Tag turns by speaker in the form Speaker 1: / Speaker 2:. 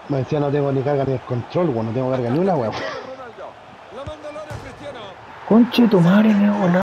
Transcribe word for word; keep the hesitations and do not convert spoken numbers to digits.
Speaker 1: Me decía no tengo ni carga ni el control, weón, no tengo carga ni una weón.
Speaker 2: Ronaldo. La manda al área Cristiano.
Speaker 3: Conche tu madre, me